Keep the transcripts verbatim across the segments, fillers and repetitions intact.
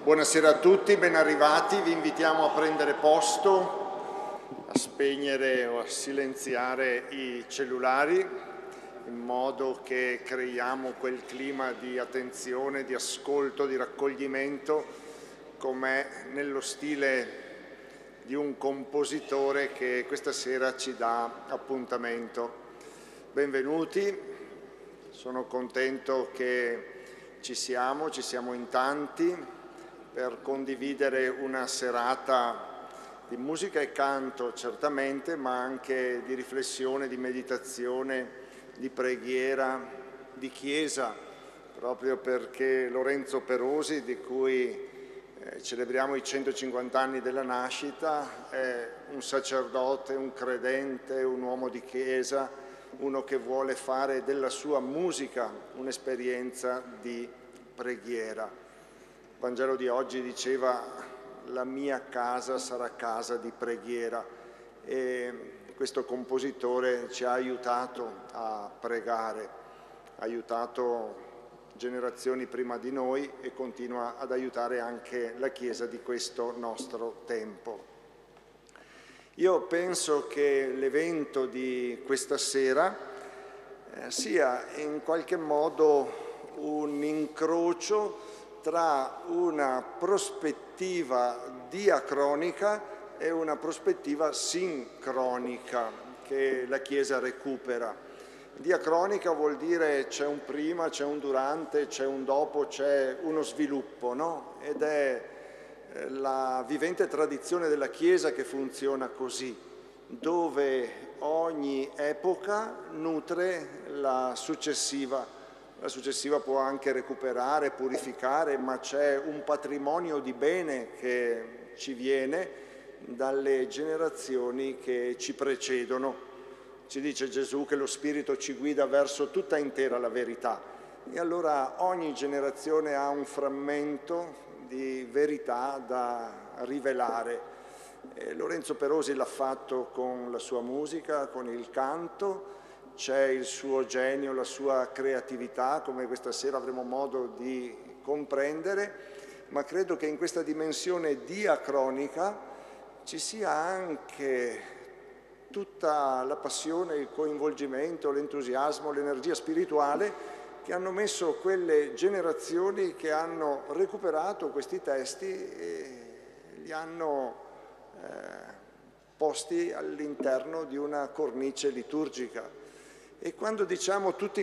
Buonasera a tutti, ben arrivati. Vi invitiamo a prendere posto, a spegnere o a silenziare i cellulari, in modo che creiamo quel clima di attenzione, di ascolto, di raccoglimento, com'è nello stile di un compositore che questa sera ci dà appuntamento. Benvenuti, sono contento che ci siamo, ci siamo in tanti, per condividere una serata di musica e canto certamente, ma anche di riflessione, di meditazione, di preghiera, di chiesa, proprio perché Lorenzo Perosi, di cui eh, celebriamo i centocinquanta anni della nascita, è un sacerdote, un credente, un uomo di chiesa, uno che vuole fare della sua musica un'esperienza di preghiera. Il Vangelo di oggi diceva: la mia casa sarà casa di preghiera, e questo compositore ci ha aiutato a pregare, ha aiutato generazioni prima di noi e continua ad aiutare anche la Chiesa di questo nostro tempo. Io penso che l'evento di questa sera eh, sia in qualche modo un incrocio tra una prospettiva diacronica e una prospettiva sincronica che la Chiesa recupera. Diacronica vuol dire c'è un prima, c'è un durante, c'è un dopo, c'è uno sviluppo, no? Ed è la vivente tradizione della Chiesa che funziona così, dove ogni epoca nutre la successiva. La successiva può anche recuperare, purificare, ma c'è un patrimonio di bene che ci viene dalle generazioni che ci precedono. Ci dice Gesù che lo Spirito ci guida verso tutta intera la verità. E allora ogni generazione ha un frammento di verità da rivelare. E Lorenzo Perosi l'ha fatto con la sua musica, con il canto. C'è il suo genio, la sua creatività, come questa sera avremo modo di comprendere, ma credo che in questa dimensione diacronica ci sia anche tutta la passione, il coinvolgimento, l'entusiasmo, l'energia spirituale che hanno messo quelle generazioni che hanno recuperato questi testi e li hanno eh, posti all'interno di una cornice liturgica. E quando diciamo tutti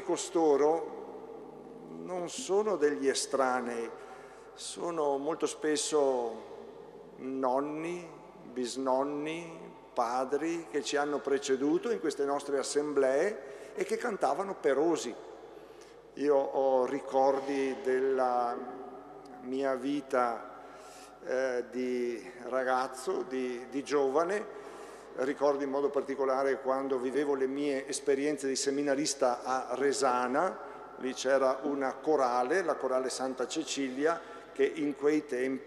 costoro, non sono degli estranei, sono molto spesso nonni, bisnonni, padri che ci hanno preceduto in queste nostre assemblee e che cantavano Perosi. Io ho ricordi della mia vita eh, di ragazzo, di, di giovane. Ricordo in modo particolare quando vivevo le mie esperienze di seminarista a Resana. Lì c'era una corale, la corale Santa Cecilia, che in quei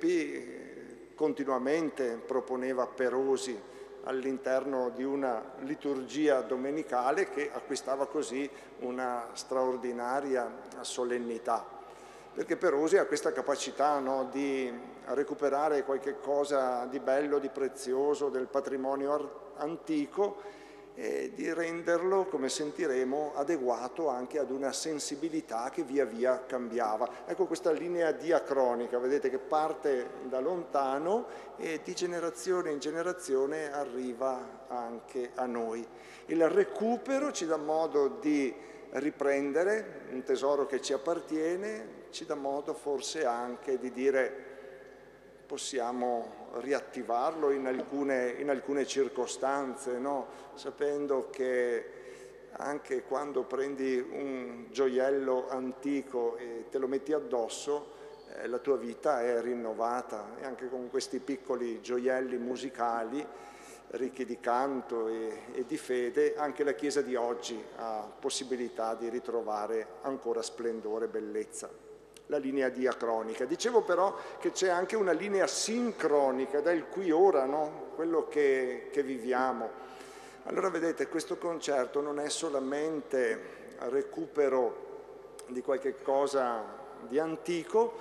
tempi continuamente proponeva Perosi all'interno di una liturgia domenicale che acquistava così una straordinaria solennità. Perché Perosi ha questa capacità, no, di recuperare qualche cosa di bello, di prezioso, del patrimonio antico e di renderlo, come sentiremo, adeguato anche ad una sensibilità che via via cambiava. Ecco questa linea diacronica, vedete, che parte da lontano e di generazione in generazione arriva anche a noi. Il recupero ci dà modo di riprendere un tesoro che ci appartiene, ci dà modo forse anche di dire possiamo riattivarlo in alcune, in alcune circostanze, no? Sapendo che anche quando prendi un gioiello antico e te lo metti addosso, eh, la tua vita è rinnovata, e anche con questi piccoli gioielli musicali ricchi di canto e, e di fede, anche la Chiesa di oggi ha possibilità di ritrovare ancora splendore e bellezza. La linea diacronica. Dicevo però che c'è anche una linea sincronica, ed è il qui ora, no? Quello che, che viviamo. Allora vedete, questo concerto non è solamente recupero di qualche cosa di antico,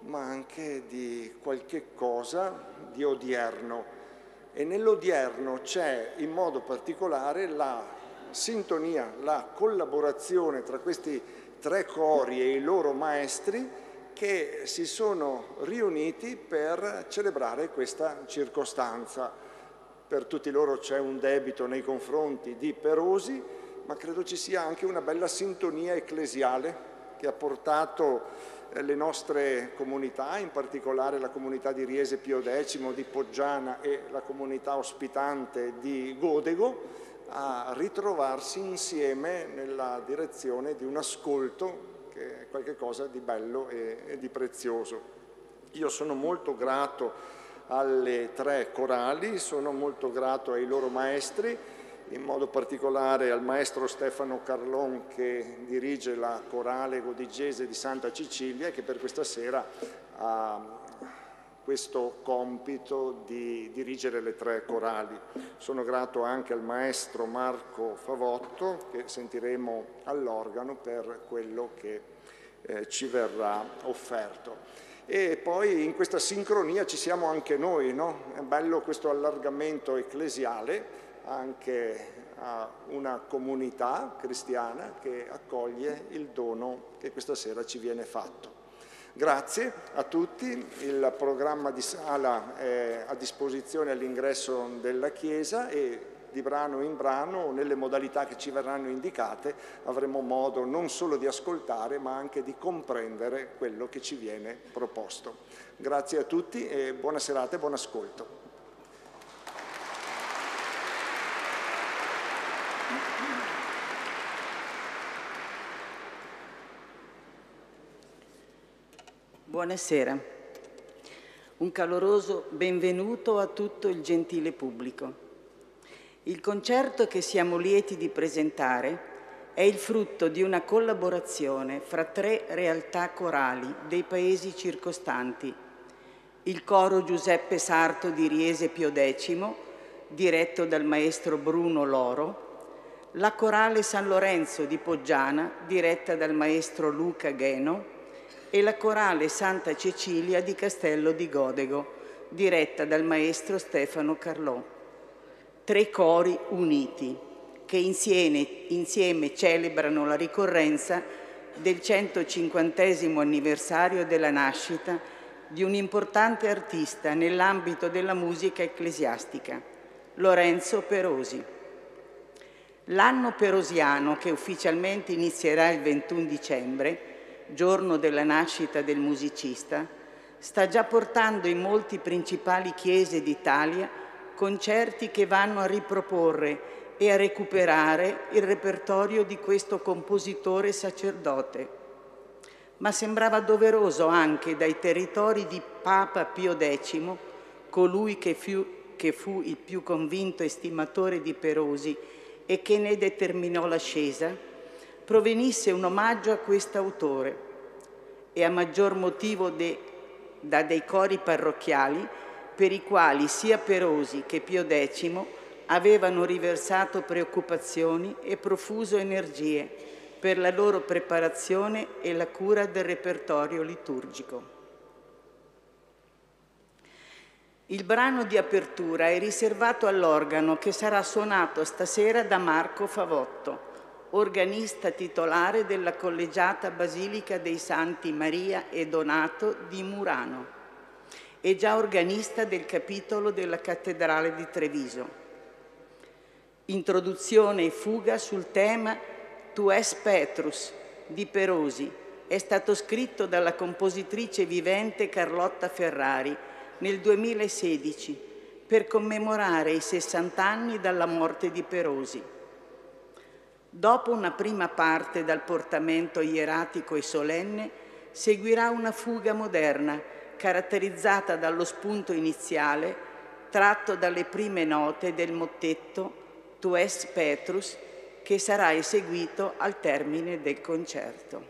ma anche di qualche cosa di odierno. E nell'odierno c'è in modo particolare la sintonia, la collaborazione tra questi tre cori e i loro maestri che si sono riuniti per celebrare questa circostanza. Per tutti loro c'è un debito nei confronti di Perosi, ma credo ci sia anche una bella sintonia ecclesiale che ha portato le nostre comunità, in particolare la comunità di Riese Pio X, di Poggiana e la comunità ospitante di Godego, a ritrovarsi insieme nella direzione di un ascolto che è qualcosa di bello e, e di prezioso. Io sono molto grato alle tre corali, sono molto grato ai loro maestri, in modo particolare al maestro Stefano Carlon che dirige la corale godigese di Santa Cecilia e che per questa sera ha questo compito di dirigere le tre corali. Sono grato anche al maestro Marco Favotto che sentiremo all'organo per quello che eh, ci verrà offerto. E poi in questa sincronia ci siamo anche noi, no? È bello questo allargamento ecclesiale anche a una comunità cristiana che accoglie il dono che questa sera ci viene fatto. Grazie a tutti, il programma di sala è a disposizione all'ingresso della chiesa e di brano in brano, nelle modalità che ci verranno indicate, avremo modo non solo di ascoltare ma anche di comprendere quello che ci viene proposto. Grazie a tutti e buona serata e buon ascolto. Buonasera. Un caloroso benvenuto a tutto il gentile pubblico. Il concerto che siamo lieti di presentare è il frutto di una collaborazione fra tre realtà corali dei paesi circostanti. Il coro Giuseppe Sarto di Riese Pio X, diretto dal maestro Bruno Loro, la corale San Lorenzo di Poggiana, diretta dal maestro Luca Gheno, e la corale Santa Cecilia di Castello di Godego, diretta dal maestro Stefano Carlò. Tre cori uniti che insieme, insieme celebrano la ricorrenza del centocinquantesimo anniversario della nascita di un importante artista nell'ambito della musica ecclesiastica, Lorenzo Perosi. L'anno perosiano, che ufficialmente inizierà il ventuno dicembre, giorno della nascita del musicista, sta già portando in molte principali chiese d'Italia concerti che vanno a riproporre e a recuperare il repertorio di questo compositore sacerdote. Ma sembrava doveroso anche dai territori di Papa Pio X, colui che fu, che fu il più convinto estimatore di Perosi e che ne determinò l'ascesa, provenisse un omaggio a quest'autore e a maggior motivo de, da dei cori parrocchiali per i quali sia Perosi che Pio X avevano riversato preoccupazioni e profuso energie per la loro preparazione e la cura del repertorio liturgico. Il brano di apertura è riservato all'organo che sarà suonato stasera da Marco Favotto, organista titolare della collegiata Basilica dei Santi Maria e Donato di Murano e già organista del capitolo della Cattedrale di Treviso. Introduzione e fuga sul tema Tu es Petrus di Perosi è stato scritto dalla compositrice vivente Carlotta Ferrari nel duemilasedici per commemorare i sessanta anni dalla morte di Perosi. Dopo una prima parte dal portamento ieratico e solenne, seguirà una fuga moderna, caratterizzata dallo spunto iniziale, tratto dalle prime note del mottetto Tu es Petrus, che sarà eseguito al termine del concerto.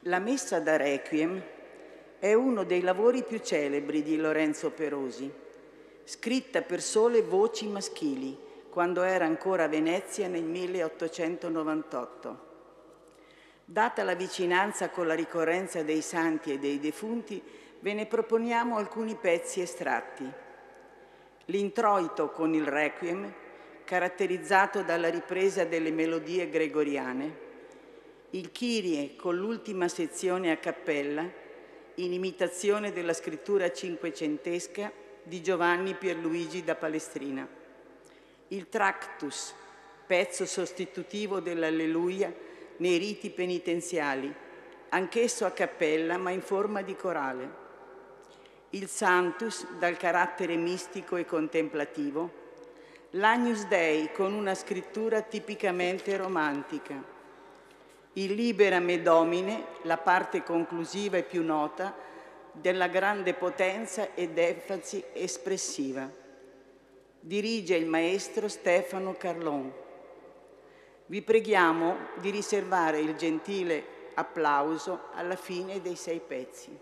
La Messa da Requiem è uno dei lavori più celebri di Lorenzo Perosi, scritta per sole voci maschili, quando era ancora a Venezia nel milleottocentonovantotto. Data la vicinanza con la ricorrenza dei santi e dei defunti, ve ne proponiamo alcuni pezzi estratti. L'introito con il Requiem, caratterizzato dalla ripresa delle melodie gregoriane, il Kyrie con l'ultima sezione a cappella, in imitazione della scrittura cinquecentesca di Giovanni Pierluigi da Palestrina, il Tractus, pezzo sostitutivo dell'Alleluia nei riti penitenziali, anch'esso a cappella ma in forma di corale, il Sanctus dal carattere mistico e contemplativo, l'Agnus Dei con una scrittura tipicamente romantica, il Libera me Domine, la parte conclusiva e più nota della grande potenza ed enfasi espressiva. Dirige il maestro Stefano Carlon. Vi preghiamo di riservare il gentile applauso alla fine dei sei pezzi.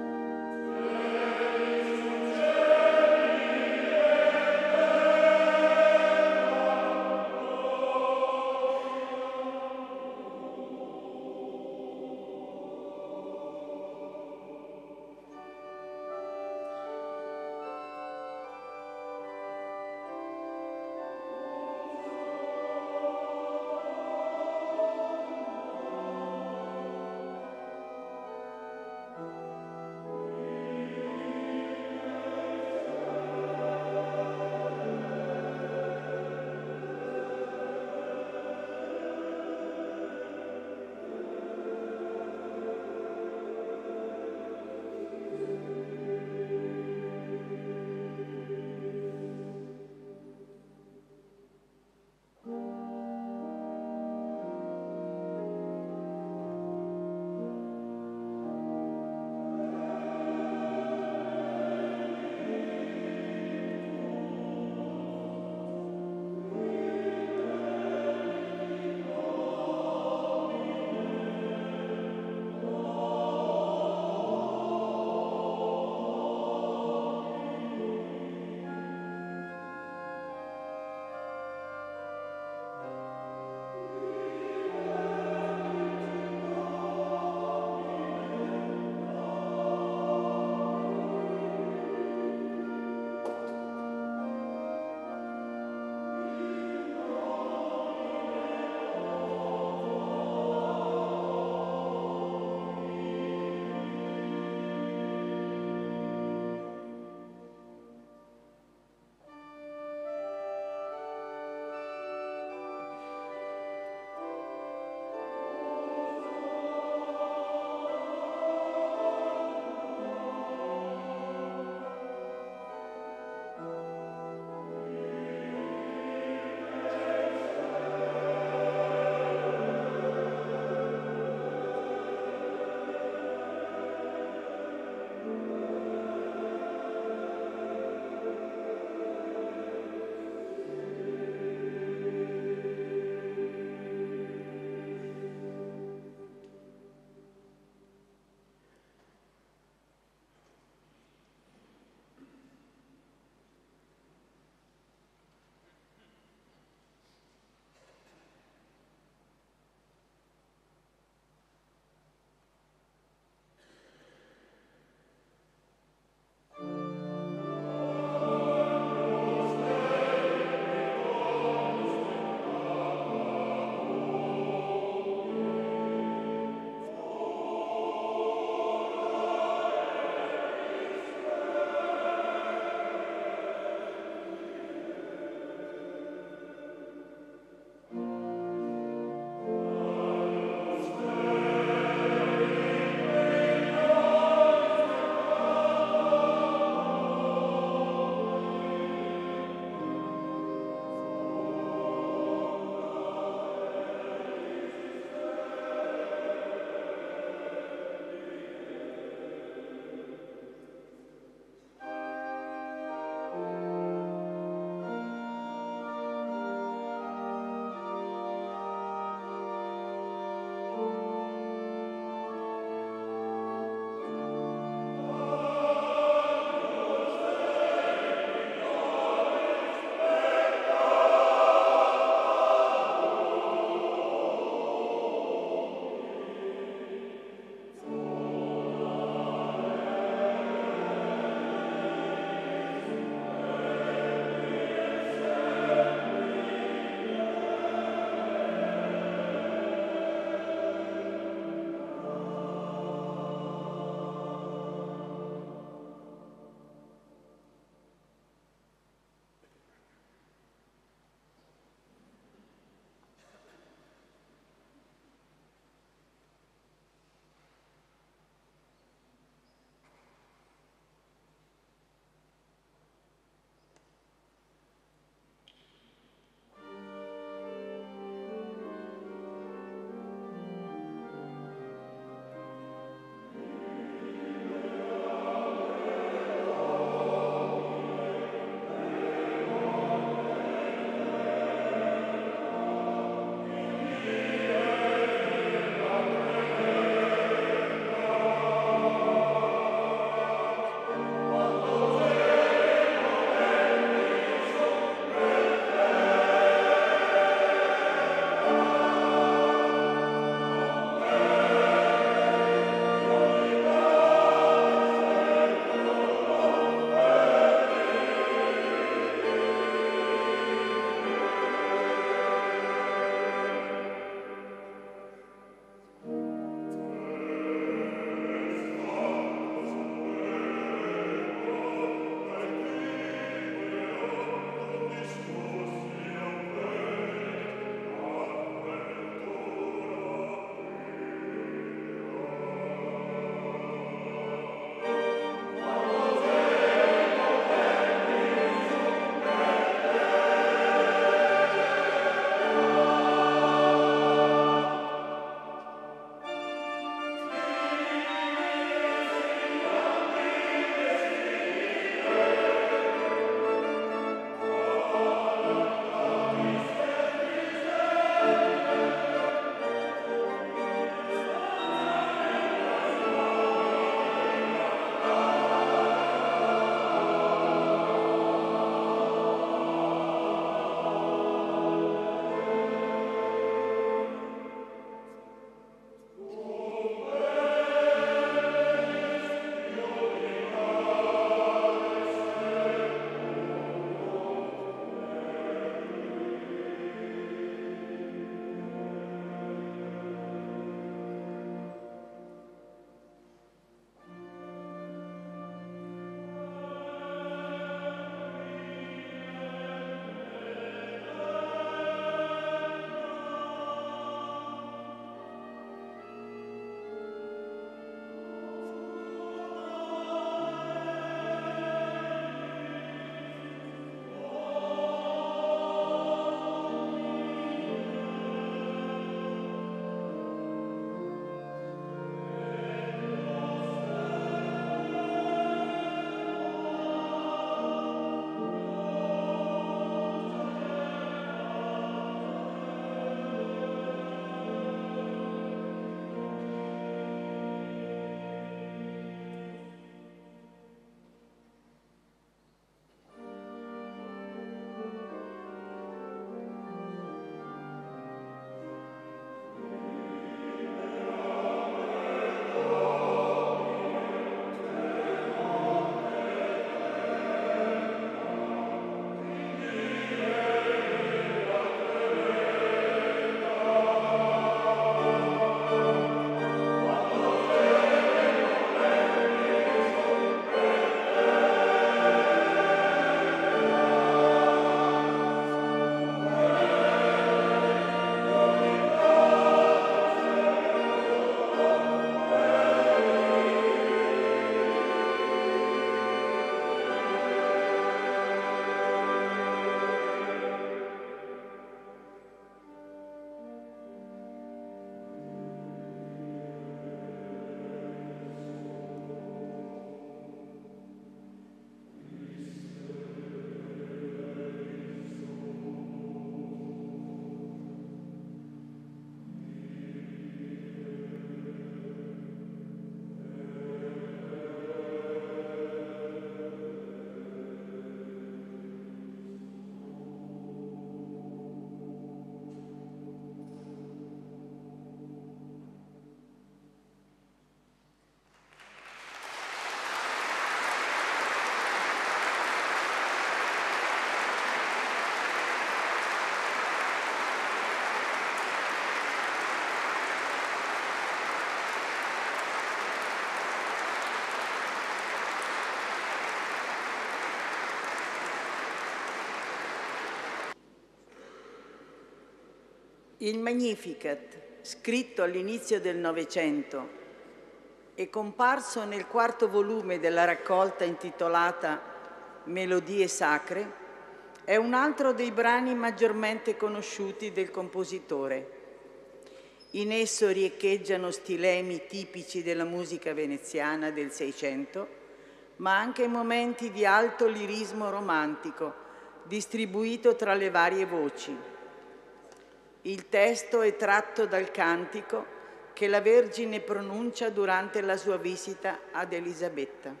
Il Magnificat, scritto all'inizio del Novecento e comparso nel quarto volume della raccolta intitolata Melodie sacre, è un altro dei brani maggiormente conosciuti del compositore. In esso riecheggiano stilemi tipici della musica veneziana del Seicento, ma anche momenti di alto lirismo romantico, distribuito tra le varie voci. Il testo è tratto dal cantico che la Vergine pronuncia durante la sua visita ad Elisabetta.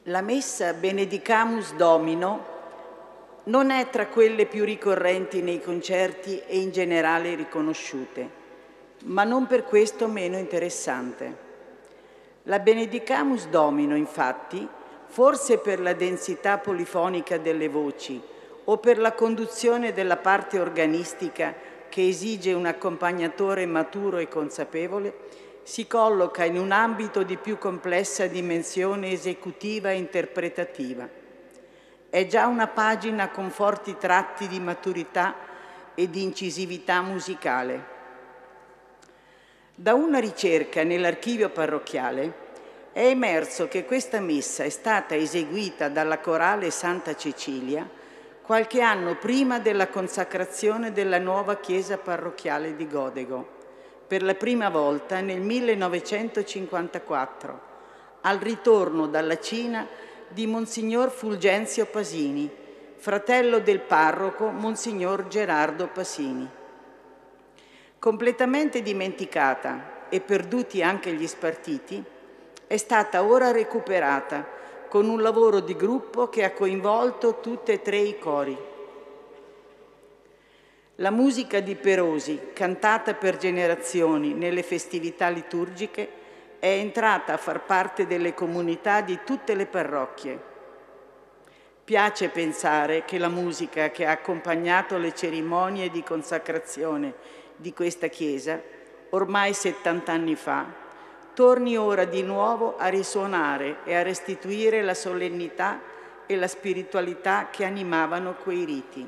La messa Benedicamus Domino non è tra quelle più ricorrenti nei concerti e in generale riconosciute, ma non per questo meno interessante. La Benedicamus Domino, infatti, forse per la densità polifonica delle voci o per la conduzione della parte organistica che esige un accompagnatore maturo e consapevole, si colloca in un ambito di più complessa dimensione esecutiva e interpretativa. È già una pagina con forti tratti di maturità e di incisività musicale. Da una ricerca nell'archivio parrocchiale è emerso che questa messa è stata eseguita dalla Corale Santa Cecilia qualche anno prima della consacrazione della nuova chiesa parrocchiale di Godego, per la prima volta nel millenovecentocinquantaquattro, al ritorno dalla Cina di Monsignor Fulgenzio Pasini, fratello del parroco Monsignor Gerardo Pasini. Completamente dimenticata e perduti anche gli spartiti, è stata ora recuperata con un lavoro di gruppo che ha coinvolto tutti e tre i cori. La musica di Perosi, cantata per generazioni nelle festività liturgiche, è entrata a far parte delle comunità di tutte le parrocchie. Piace pensare che la musica che ha accompagnato le cerimonie di consacrazione di questa chiesa, ormai settant'anni fa, torni ora di nuovo a risuonare e a restituire la solennità e la spiritualità che animavano quei riti.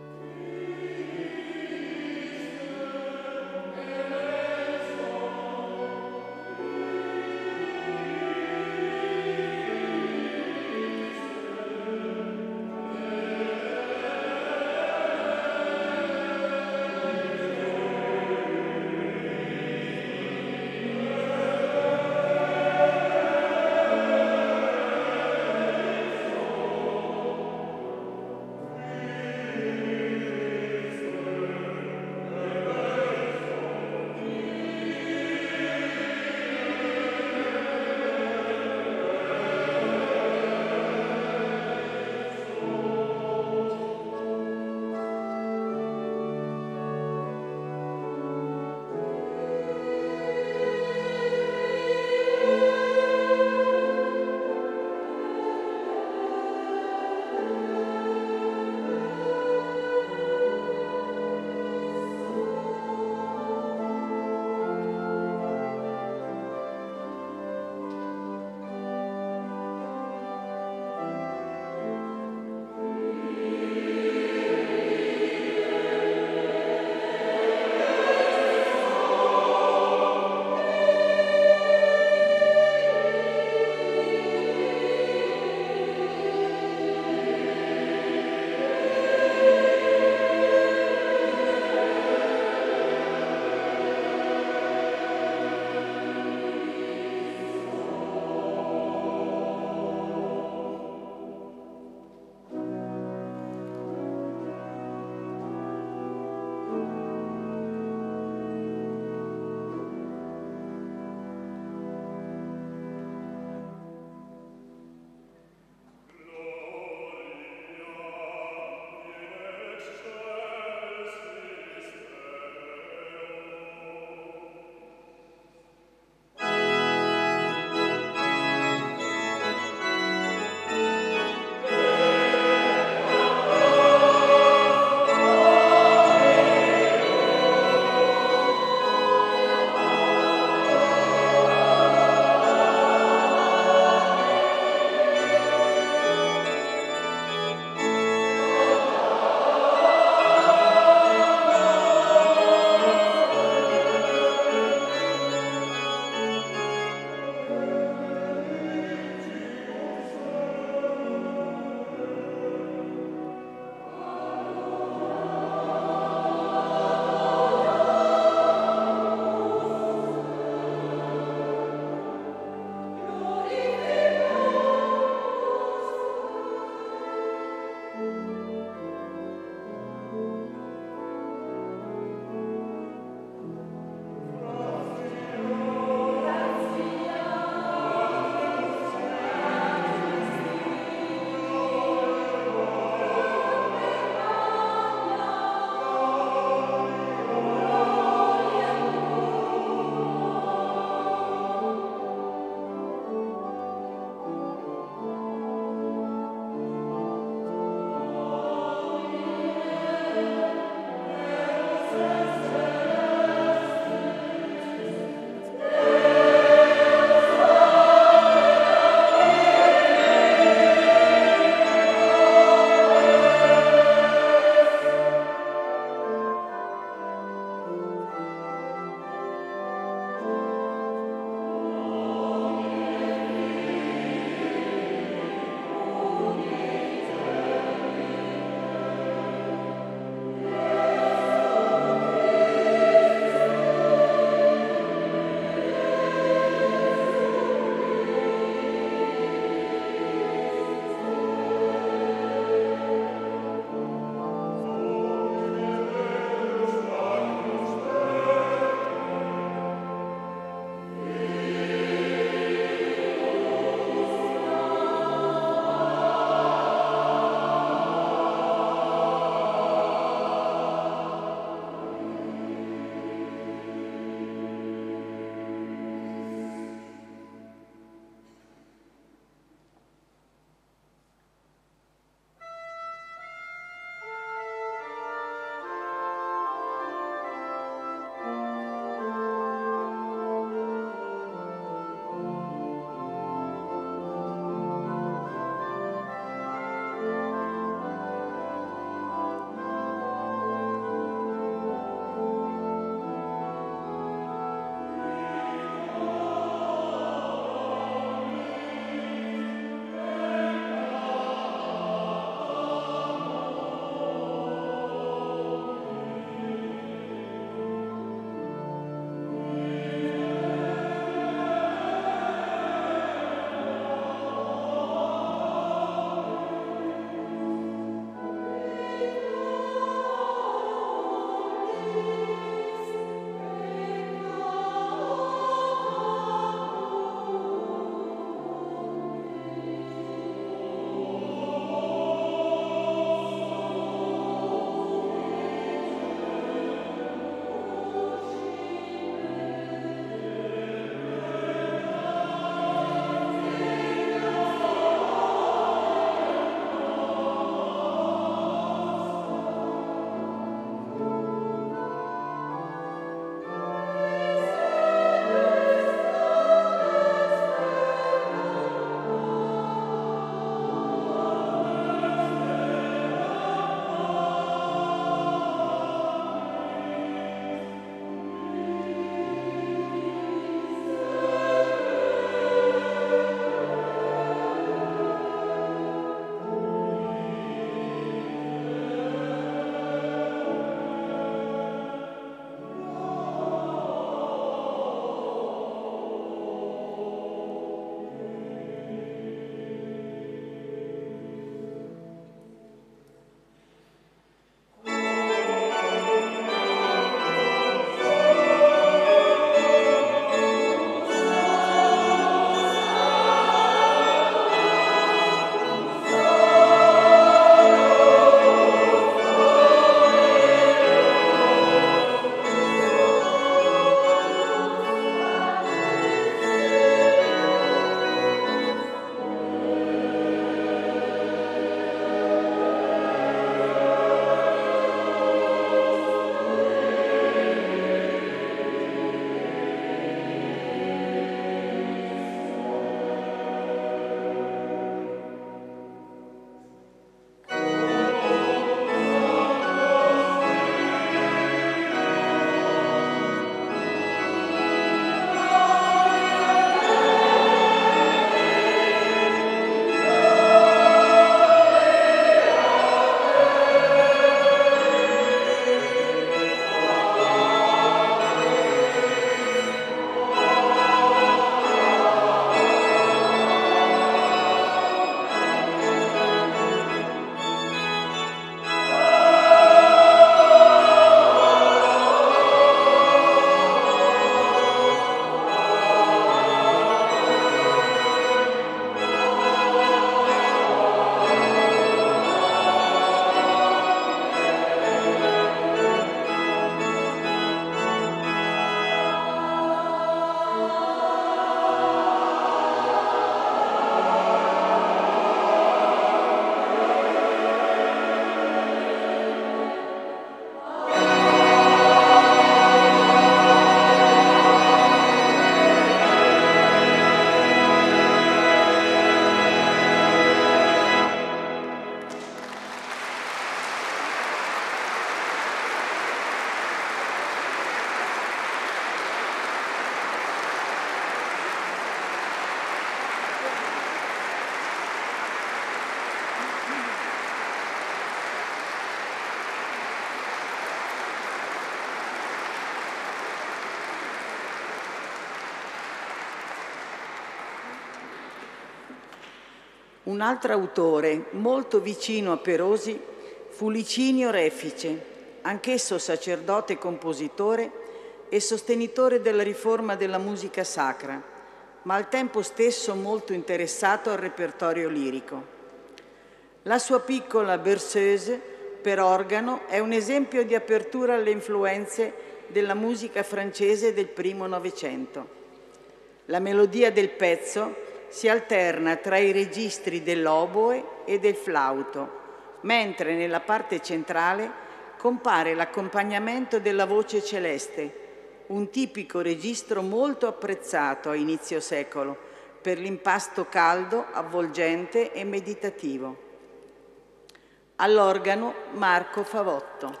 Un altro autore molto vicino a Perosi fu Licinio Refice, anch'esso sacerdote e compositore e sostenitore della riforma della musica sacra, ma al tempo stesso molto interessato al repertorio lirico. La sua piccola Berceuse per organo è un esempio di apertura alle influenze della musica francese del primo Novecento. La melodia del pezzo si alterna tra i registri dell'oboe e del flauto, mentre nella parte centrale compare l'accompagnamento della voce celeste, un tipico registro molto apprezzato a inizio secolo per l'impasto caldo, avvolgente e meditativo. All'organo Marco Favotto.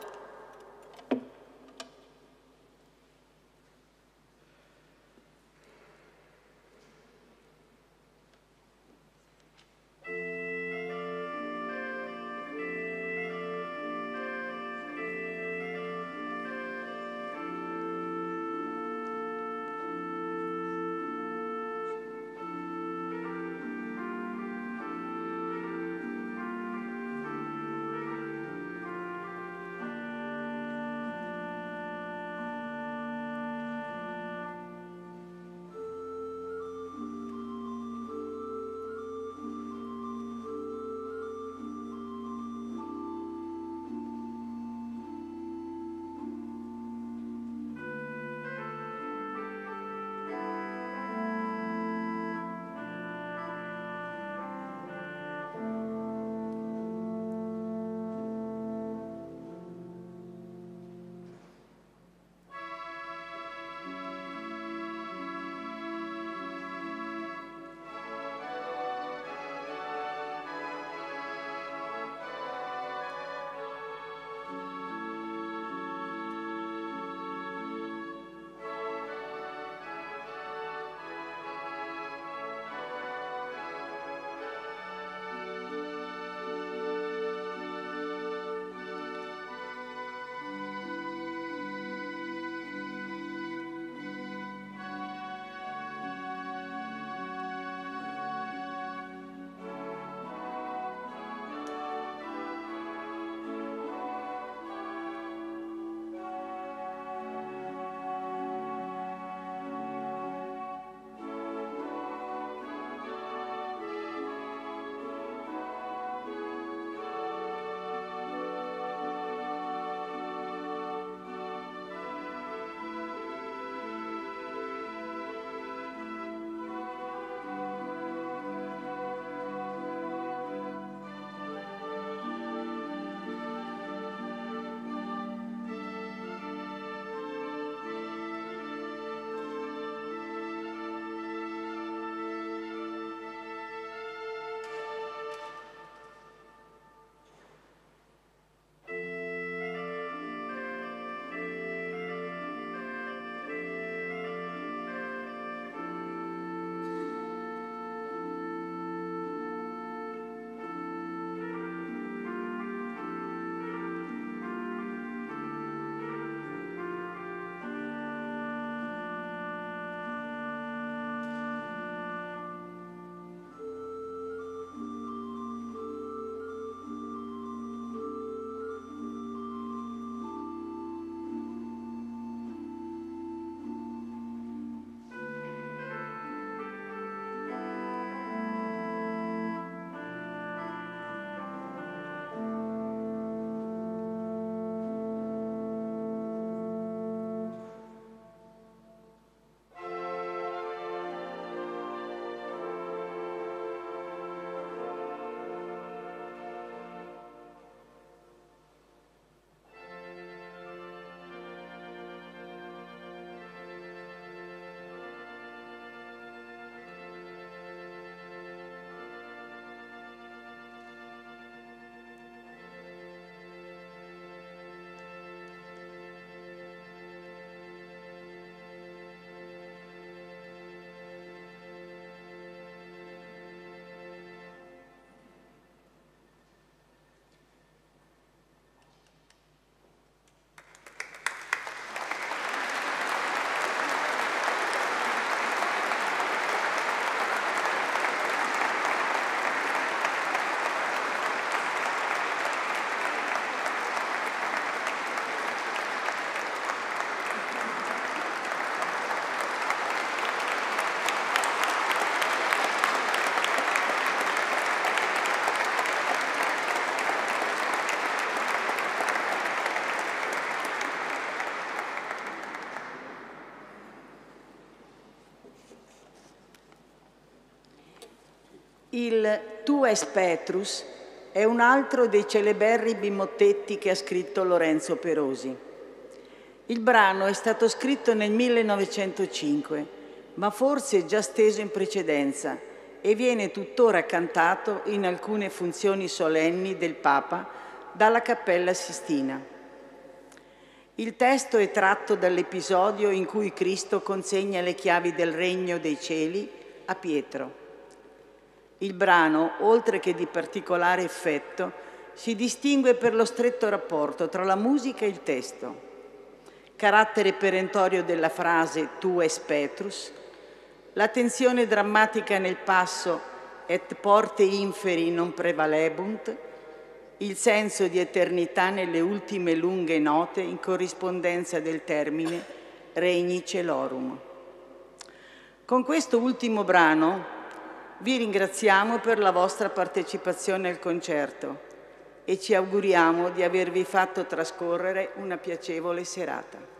Il Tu es Petrus è un altro dei celeberrimi mottetti che ha scritto Lorenzo Perosi. Il brano è stato scritto nel millenovecentocinque, ma forse già steso in precedenza e viene tuttora cantato in alcune funzioni solenni del Papa dalla Cappella Sistina. Il testo è tratto dall'episodio in cui Cristo consegna le chiavi del Regno dei Cieli a Pietro. Il brano, oltre che di particolare effetto, si distingue per lo stretto rapporto tra la musica e il testo. Carattere perentorio della frase Tu es Petrus, la tensione drammatica nel passo et porte inferi non prevalebunt, il senso di eternità nelle ultime lunghe note in corrispondenza del termine Regni Celorum. Con questo ultimo brano vi ringraziamo per la vostra partecipazione al concerto e ci auguriamo di avervi fatto trascorrere una piacevole serata.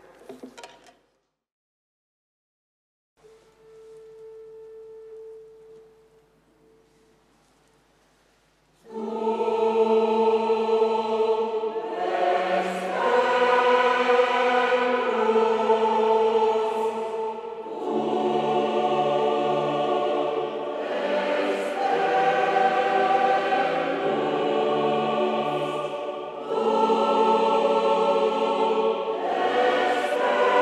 Oh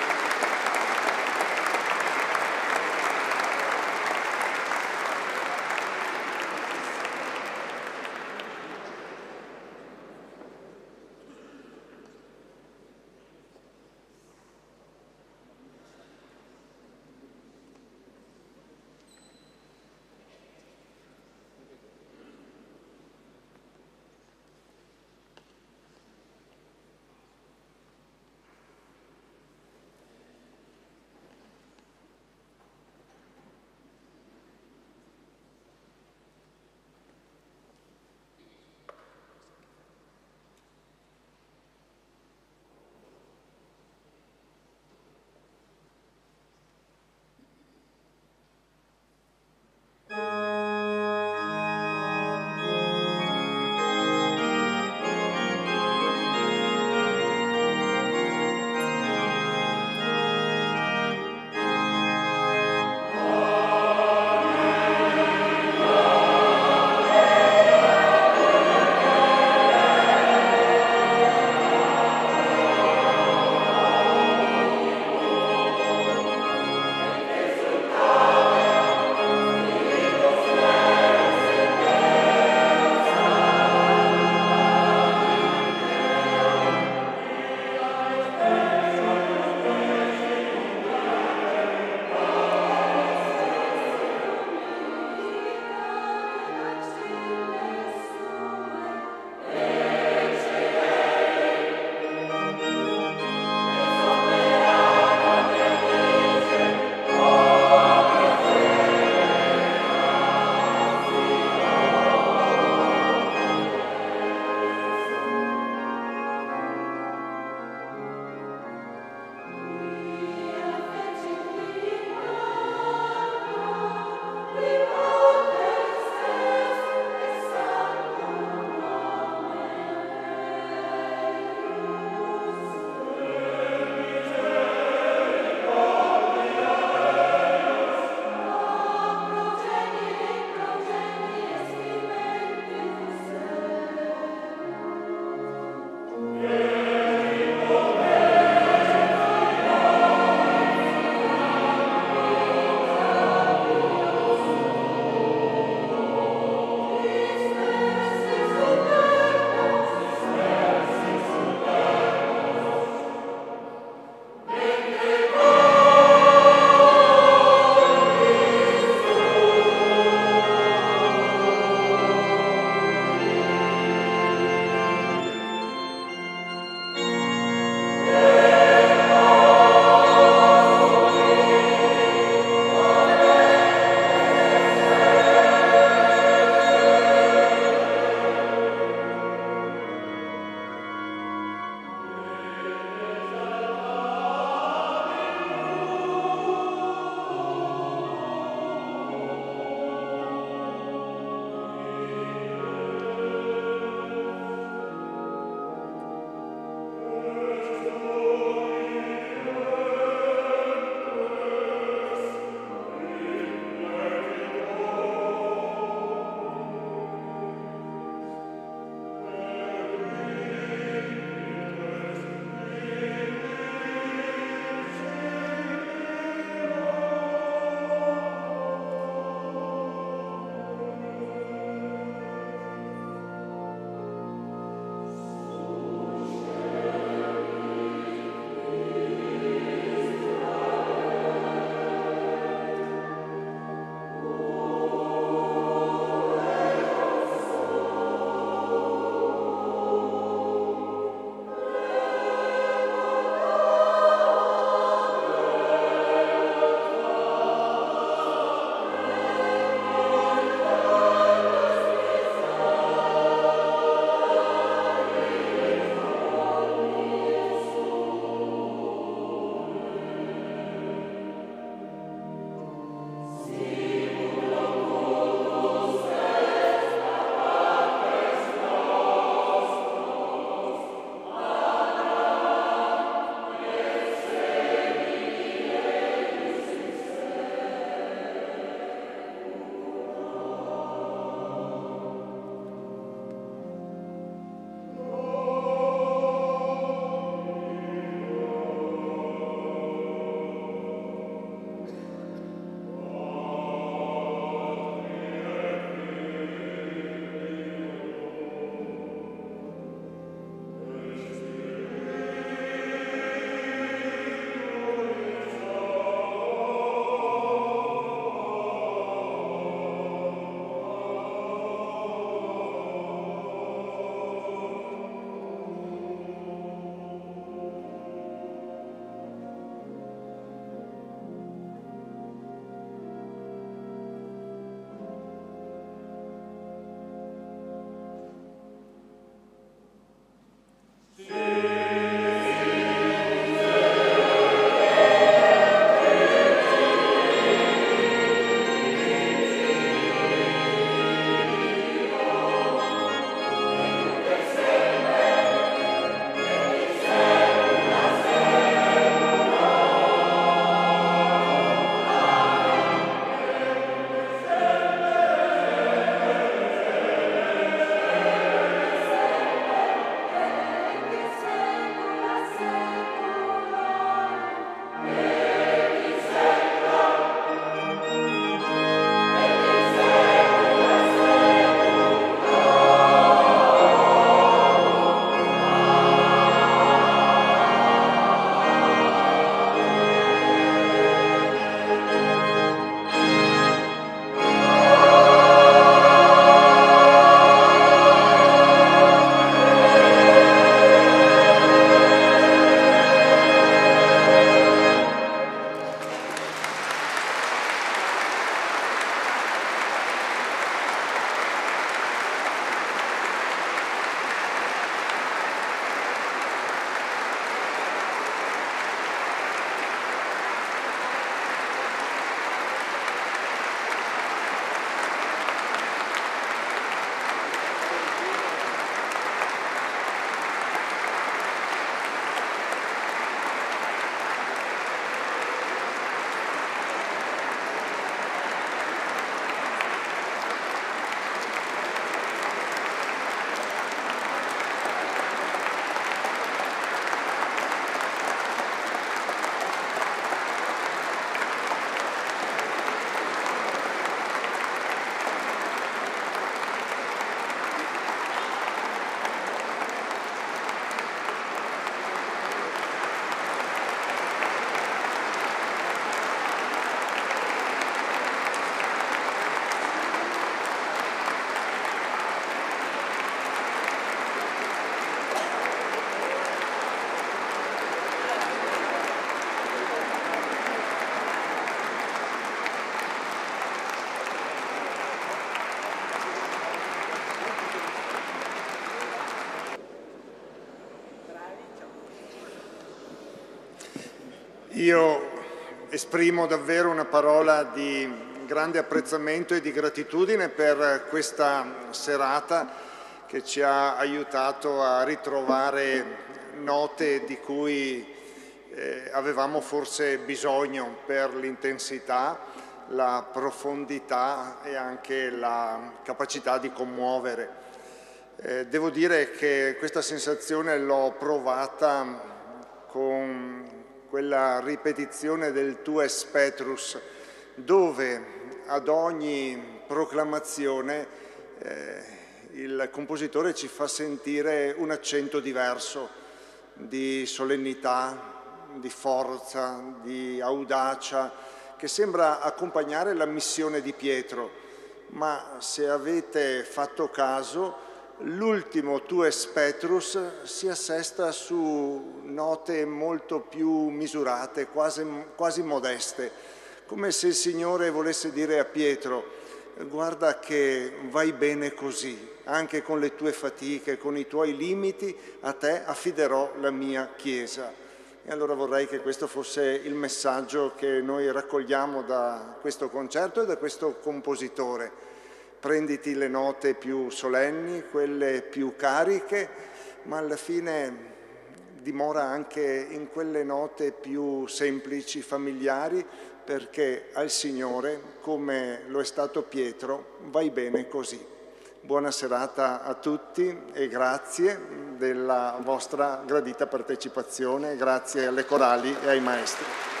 Io esprimo davvero una parola di grande apprezzamento e di gratitudine per questa serata che ci ha aiutato a ritrovare note di cui eh, avevamo forse bisogno per l'intensità, la profondità e anche la capacità di commuovere. Eh, devo dire che questa sensazione l'ho provata con quella ripetizione del Tu es Petrus, dove ad ogni proclamazione eh, il compositore ci fa sentire un accento diverso di solennità, di forza, di audacia, che sembra accompagnare la missione di Pietro. Ma se avete fatto caso, l'ultimo Tu es Petrus si assesta su note molto più misurate, quasi, quasi modeste, come se il Signore volesse dire a Pietro: guarda che vai bene così, anche con le tue fatiche, con i tuoi limiti, a te affiderò la mia Chiesa. E allora vorrei che questo fosse il messaggio che noi raccogliamo da questo concerto e da questo compositore. Prenditi le note più solenni, quelle più cariche, ma alla fine dimora anche in quelle note più semplici, familiari, perché al Signore, come lo è stato Pietro, vai bene così. Buona serata a tutti e grazie della vostra gradita partecipazione, grazie alle corali e ai maestri.